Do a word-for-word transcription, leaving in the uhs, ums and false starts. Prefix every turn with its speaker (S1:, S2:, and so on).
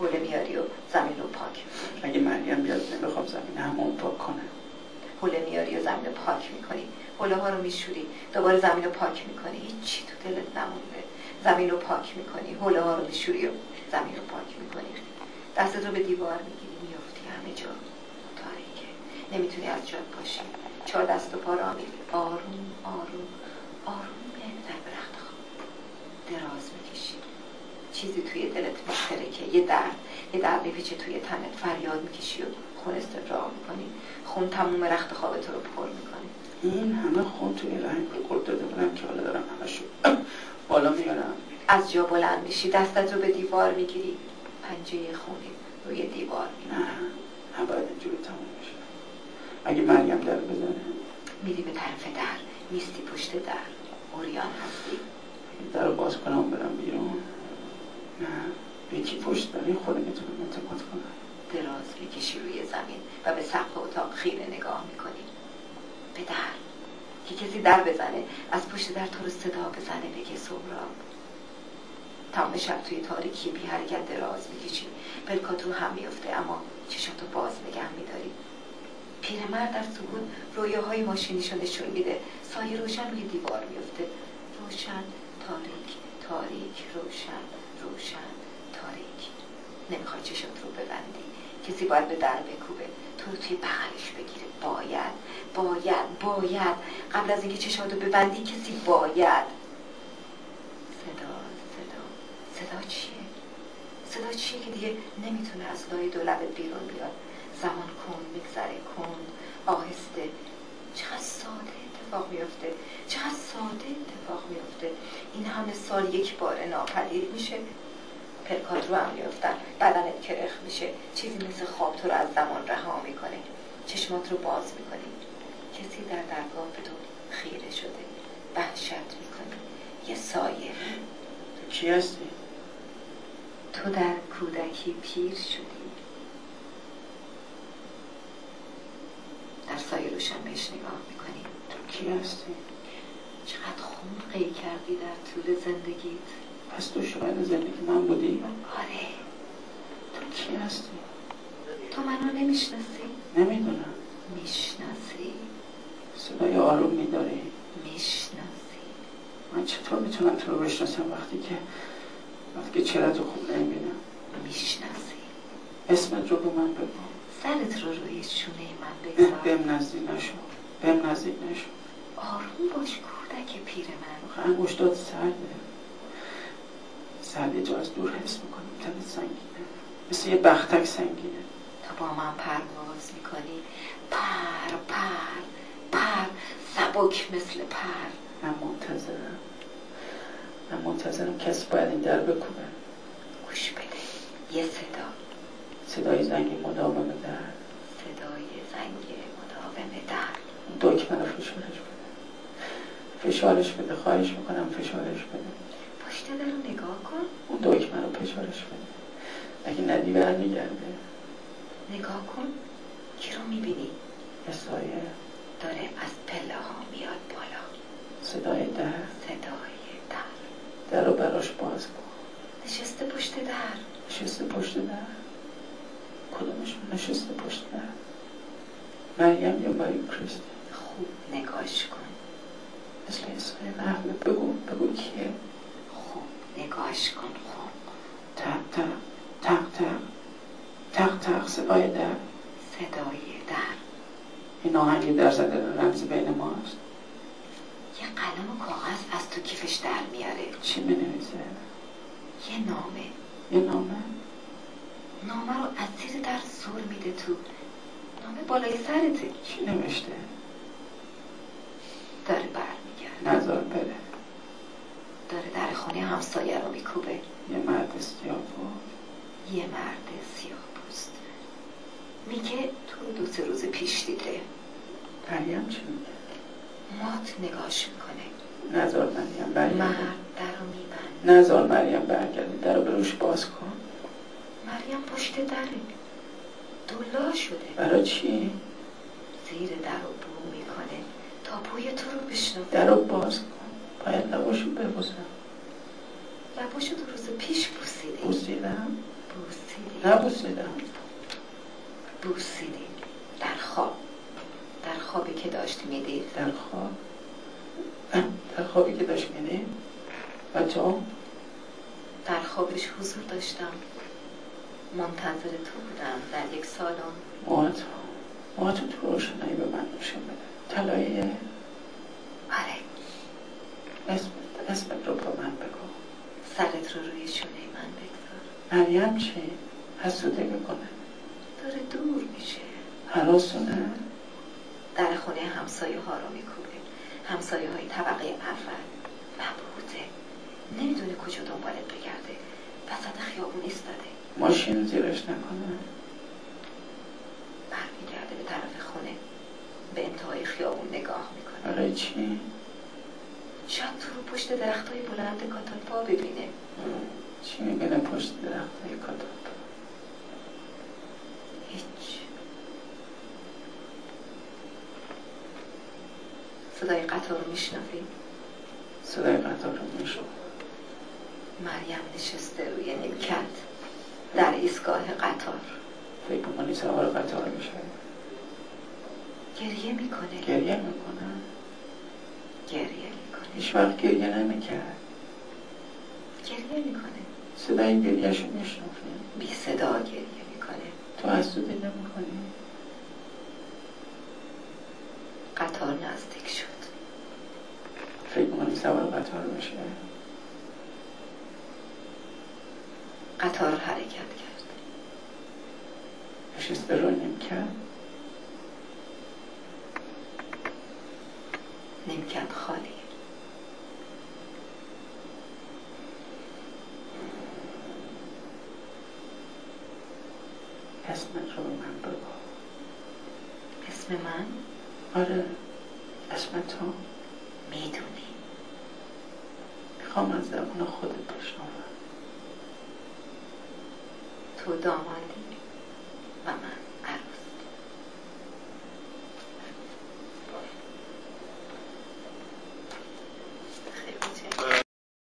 S1: حوله میاری و زمین رو پاک میکنی.
S2: اگه مریم بیاد نمیخوام زمین همون پاک کنه.
S1: حوله میاری و زمین رو پاک میکنی، حوله ها رو میشوری، دوباره زمین رو پاک میکنی، هیچی تو دلت نمونده، زمین رو پاک میکنی، حوله ها رو میشوری و زمین رو پاک میکنی، دستت رو به دیوار میگیری، میافتی همه جا تاریکه، نمیتونی از جات باشی، چهار دست و پا را میری، آروم آروم آروم میای در به رخت خواب، دراز میکشی، چیزی توی دلت میترکه، یه درد یه درد میپیچه توی تنت، فریاد میکشی و خون استفراغ میکنی، خون تموم رخت خوابت رو پر میکنی.
S2: این همه خون توی رنگ قرد داده بودم که حالا دارم همشو بالا میارم.
S1: از جا بلند میشی، دستت رو به دیوار میگیری، پنجه خونی روی دیوار میگیری.
S2: نه نباید اینجوری تموم بشه. اگه مریم در بزنه
S1: میری به طرف در، نیستی پشت در، اوریان هستی.
S2: در رو باز کنم برم بیرون؟ نه به کی پشت داری؟ خود میتونم اعتماد کنم.
S1: دراز میکشی روی زمین و به سقف اتاق خیره نگاه میکنی، به در که کسی در بزنه، از پشت در تو رو صدا بزنه بگه سهراب. تمام شب توی تاریکی بی حرکت دراز میکشی، پلکات رو هم میفته اما چشاتو باز نگه میداری. پیرمرد در سکوت رویاهای ماشینیشو نشون میده، سایه روشن روی دیوار میفته، روشن تاریک تاریک روشن روشن تاریک. نمیخوای چشات رو ببندی، کسی باید به در بکوبه، تو رو توی بغلش بگیره، باید باید باید قبل از اینکه چشاتو ببندی کسی باید. صدا صدا صدا چیه؟ صدا چیه که دیگه نمیتونه از لای دو لبت بیرون بیاد؟ زمان کند میگذره، کند آهسته. چقدر ساده اتفاق میفته، چقدر ساده اتفاق میفته. این همه سال یک بار ناپدید میشه، پلکات رو هم میفتن، بدنت کرخ میشه، چیزی مثل خواب تو رو از زمان رها میکنه، چشمات رو باز میکنی، کسی در درگاه به تو خیره شده، وحشت میکنی، یه سایه.
S2: تو کی هستی؟
S1: تو در کودکی پیر شدی. در سایه روشن بهش نگاه میکنی.
S2: تو کی هستی؟
S1: چقدر خون قی کردی در طول زندگیت.
S2: پس تو شاید زندگی من بودی؟
S1: آره.
S2: تو کی هستی؟
S1: تو منو نمیشناسی؟
S2: نمیدونم.
S1: میشناسی.
S2: صدای آروم میداری؟
S1: میشناسی.
S2: من چطور میتونم تو رو بشناسم وقتی که وقتی که چرا تو خوب نمیبینم؟
S1: میشناسی.
S2: اسمت رو به من بگو.
S1: سرت رو روی شونه من بگذار.
S2: بهم نزدیک نشو، بهم نزدیک نشو.
S1: آروم باش کودک پیر من.
S2: انگشتات سرده، سرده جا از دور حس میکنم، تنت سنگینه، مثل یه بختک سنگینه.
S1: تو با من پرواز میکنی، پر پر پر، سبک مثل پر.
S2: من منتظرم، من منتظرم کسی باید این در بکوبه.
S1: گوش بده، یه صدا،
S2: صدای زنگی مداوم در،
S1: صدای زنگ مداوم در.
S2: دکمه رو فشارش بده، فشارش بده، خواهش میکنم فشارش بده.
S1: پشت در رو نگاه کن.
S2: اون دکمه رو فشارش بده، اگه ندی برمیگرده.
S1: نگاه کن، کی رو میبینی؟
S2: یه سایه
S1: داره از پله ها میاد بالا.
S2: صدای در،
S1: صدای در.
S2: در رو براش باز کن.
S1: نشسته پشت در.
S2: نشسته پشت در؟ کدومشون نشسته پشت در؟ مریم یا ماری کریستی؟
S1: خوب نگاش کن.
S2: مثل یه سایه نحوه. بگو بگو کیه؟
S1: خوب نگاش کن. خوب.
S2: تق تق تق تق تق تق صدای در.
S1: صدای در.
S2: این آهنگ در زده رمز بین ماست.
S1: یه قلم و کاغذ از تو کیفش در میاره.
S2: چی می نویسه؟
S1: یه نامه.
S2: یه نامه؟
S1: نامه رو از زیر در سر میده تو. نامه بالای سرته.
S2: چی نوشته؟
S1: داره برمیگرده.
S2: نذار بره.
S1: داره در خونه همسایه رو میکوبه.
S2: یه مرد سیاه پوست.
S1: یه مرد سیاه پوست میگه تو رو دو سه روز پیش دیده.
S2: مریم چی میگه؟
S1: مات نگاش میکنه.
S2: نذار مریم برگرده.
S1: مرد در رو میبنده.
S2: نذار مریم برگرده، در رو بروش باز کن.
S1: مریم پشت دره، دولا شده.
S2: برای چی؟
S1: زیر در رو بو میکنه تا بوی تو رو بشنوه.
S2: در رو باز کن، باید لباشو ببوسم.
S1: لباشو دو روز پیش بوسیدی.
S2: بوسیدم؟
S1: بوسیدی.
S2: نبوسیدم.
S1: بوسیدی در خواب، در خوابی که داشت میدید.
S2: در خواب در خوابی که داشت میدید و تو؟
S1: در خوابش حضور داشتم، منتظر تو بودم در یک سالن.
S2: موهاتو موهاتو تو روشنایی به من نشون بده. طلاییه؟
S1: آره.
S2: اسمت اسمت رو با من بگو.
S1: سرت رو روی شونه من بگذار.
S2: مریم چی؟ حسودی میکنه؟
S1: داره دور میشه.
S2: هراسونه؟
S1: در خونه همسایه ها رو میکوبه، همسایه های طبقه اول. مبهوته، نمیدونه کجا دنبالت بگرده، وسط خیابون ایستاده.
S2: ماشین زیرش نکنه؟
S1: برمیگرده به طرف خونه، به انتهای خیابون نگاه میکنه.
S2: برای چی؟
S1: شاید تو رو پشت درخت های بلند کاتالپا ببینه.
S2: چی میبینه پشت درخت های کاتالپا؟
S1: هیچ. صدای قطار رو میشنوی؟
S2: صدای قطار رو میشنوی؟
S1: مریم نشسته روی نیمکت در ایستگاه قطار.
S2: فکر میکنی سوار قطار میشه؟
S1: گریه میکنه.
S2: گریه میکنه؟
S1: گریه میکنه.
S2: هیچ وقت گریه نمیکرد.
S1: گریه میکنه.
S2: صدای گریهشو میشنوی؟
S1: بی صدا گریه میکنه.
S2: تو حسودی نمیکنی؟
S1: قطار نزدیک شد.
S2: فکر میکنی سوار قطار میشه؟
S1: قطار حرکت کرد.
S2: نشسته رو نیمکت؟
S1: نیمکت خالی.
S2: اسمت رو به من بگو.
S1: اسم من؟
S2: آره، اسم تو.
S1: میدونی.
S2: میخوام از زبان خودت بشنوم.
S1: تو دامان